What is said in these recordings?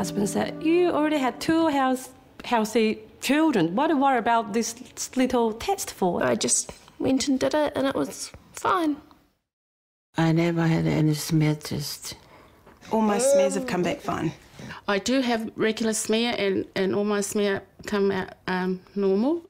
husband said, you already had two healthy children. What do you worry about this little test for? I just went and did it and it was fine. I never had any smear test. All my smears have come back fine. I do have regular smear and all my smear come out normal.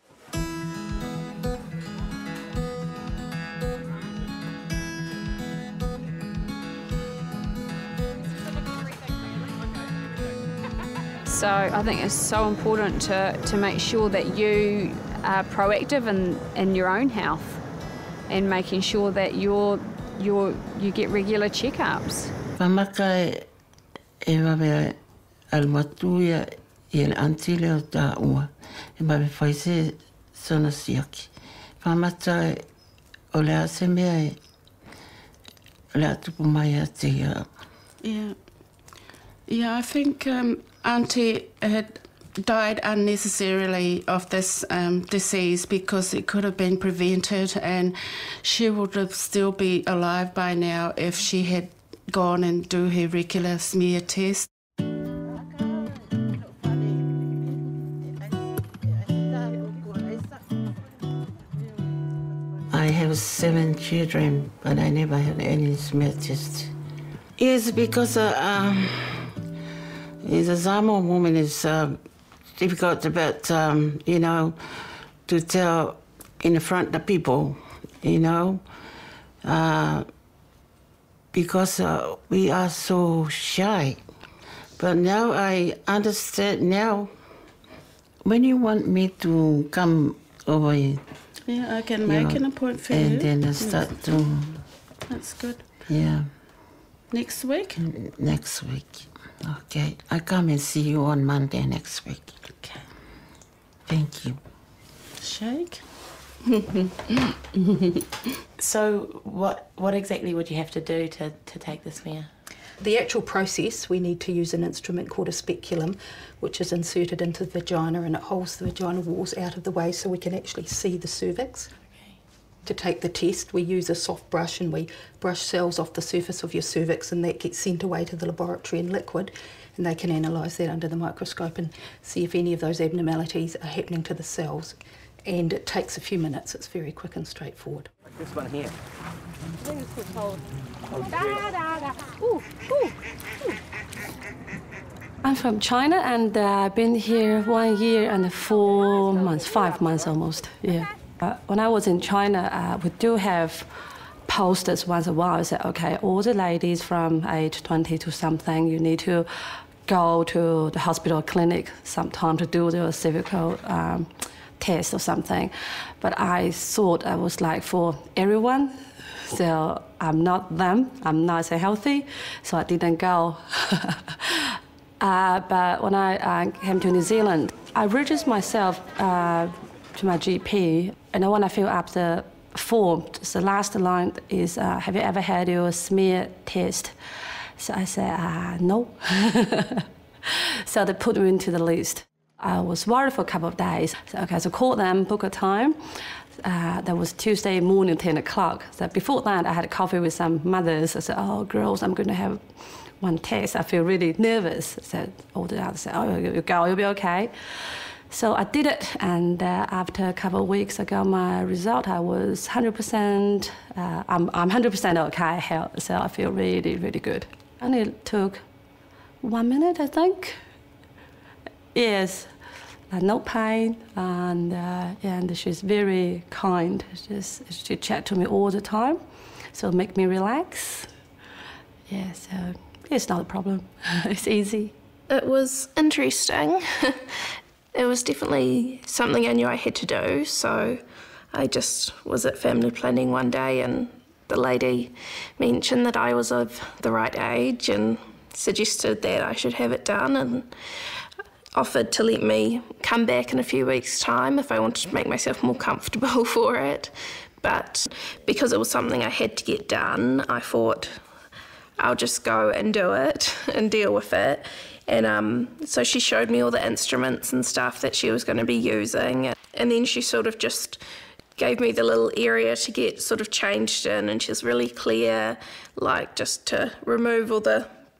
So I think it's so important to make sure that you are proactive in your own health and making sure that you get regular checkups. Whamaka e wawe almatuia I el antileo ta ua. E mawe whaise sona siaki. Whamata o lea se mea e lea tupu mai a te ia. Yeah, I think Auntie had died unnecessarily of this disease because it could have been prevented and she would have still be alive by now if she had gone and do her regular smear test. I have 7 children, but I never had any smear test. Yes, because as a Samoan woman, it's difficult about, you know, to tell in front of people, you know, because we are so shy. But now I understand now, when you want me to come over here, yeah, I can make an appointment for you. And then I start to... That's good. Yeah. Next week? Next week. Okay. I come and see you on Monday next week. Okay. Thank you. Shake. So what exactly would you have to do to take the smear? The actual process, we need to use an instrument called a speculum, which is inserted into the vagina and it holds the vaginal walls out of the way so we can actually see the cervix. Okay. To take the test, we use a soft brush and we brush cells off the surface of your cervix and that gets sent away to the laboratory in liquid and they can analyse that under the microscope and see if any of those abnormalities are happening to the cells. And it takes a few minutes, it's very quick and straightforward. Like this one here. I think it's called I'm from China and I've been here 1 year and 4 months, 5 months almost, yeah. When I was in China, we do have posters once in a while. I said, okay, all the ladies from age 20 to something, you need to go to the hospital or clinic sometime to do the cervical test or something. But I thought I was like for everyone. So I'm not them, I'm not so healthy, so I didn't go. But when I came to New Zealand, I registered myself to my GP, and when I fill up the form, the last line is, have you ever had your smear test? So I said, no. So they put me into the list. I was worried for a couple of days. So, okay, so call them, book a time. That was Tuesday morning, 10 o'clock. So before that, I had a coffee with some mothers. I said, oh, girls, I'm going to have one test. I feel really nervous. I said, all the others said, oh, you go, you'll be okay. So I did it, and after a couple of weeks, I got my result. I was 100%, I'm 100% okay, so I feel really, really good. And it took 1 minute, I think. Yes. No pain, and she's very kind. She chat to me all the time, so make me relax. Yeah, so it's not a problem. It's easy. It was interesting. It was definitely something I knew I had to do, so I just was at family planning one day and the lady mentioned that I was of the right age and suggested that I should have it done and offered to let me come back in a few weeks' time if I wanted to make myself more comfortable for it. But because it was something I had to get done, I thought I'll just go and do it and deal with it. And so she showed me all the instruments and stuff that she was going to be using. And then she sort of just gave me the little area to get sort of changed in, and she's really clear, like just to remove all the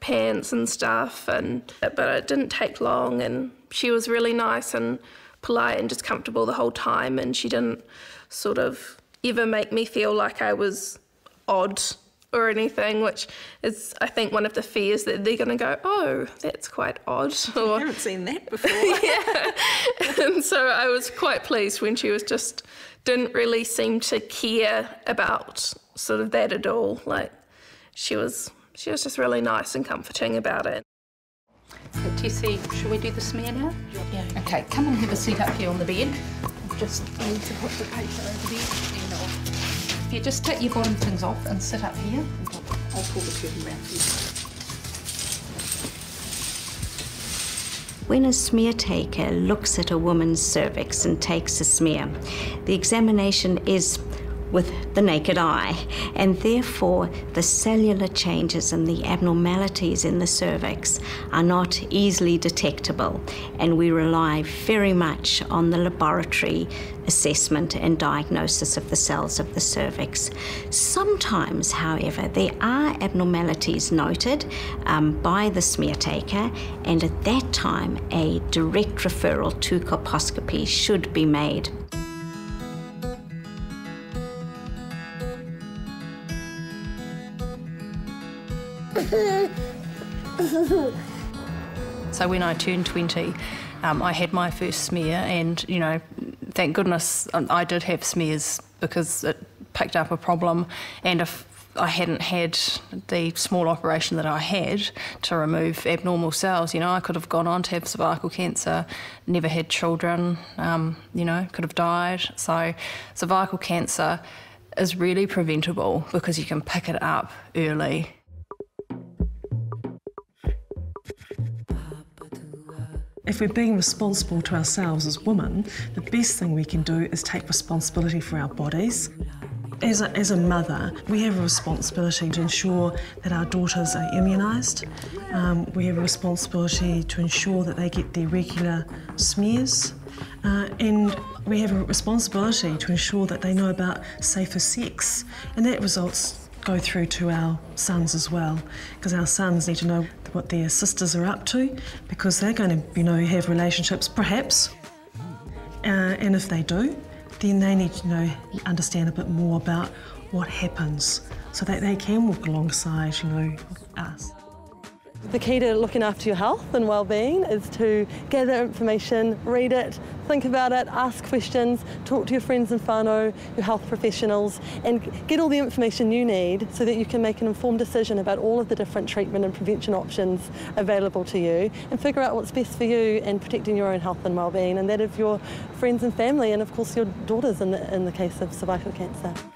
pants and stuff, but it didn't take long, and she was really nice and polite and just comfortable the whole time, and she didn't sort of ever make me feel like I was odd or anything, which is, I think, one of the fears that they're going to go, oh, that's quite odd. Or, I haven't seen that before. yeah. And so I was quite pleased when she was just, didn't really seem to care about sort of that at all. Like, she was just really nice and comforting about it. So Tessie, should we do the smear now? Yeah. Okay, come and have a seat up here on the bed. Just need to put the paper over there and off. Yeah, just take your bottom things off and sit up here. I'll pull the curtain around for you. When a smear taker looks at a woman's cervix and takes a smear, the examination is with the naked eye, and therefore the cellular changes and the abnormalities in the cervix are not easily detectable, and we rely very much on the laboratory assessment and diagnosis of the cells of the cervix. Sometimes, however, there are abnormalities noted by the smear taker, and at that time a direct referral to colposcopy should be made. So when I turned 20, I had my first smear, and, you know, thank goodness I did have smears because it picked up a problem, and if I hadn't had the small operation that I had to remove abnormal cells, you know, I could have gone on to have cervical cancer, never had children, you know, could have died. So cervical cancer is really preventable because you can pick it up early. If we're being responsible to ourselves as women, the best thing we can do is take responsibility for our bodies. As a mother, we have a responsibility to ensure that our daughters are immunised. We have a responsibility to ensure that they get their regular smears. And we have a responsibility to ensure that they know about safer sex. And that results go through to our sons as well, because our sons need to know what their sisters are up to, because they're going to, you know, have relationships, perhaps. And if they do, then they need to know, understand a bit more about what happens, so that they can walk alongside, you know, us. The key to looking after your health and well-being is to gather information, read it, think about it, ask questions, talk to your friends and whānau, your health professionals, and get all the information you need so that you can make an informed decision about all of the different treatment and prevention options available to you, and figure out what's best for you in protecting your own health and well-being, and that of your friends and family, and of course your daughters in the case of cervical cancer.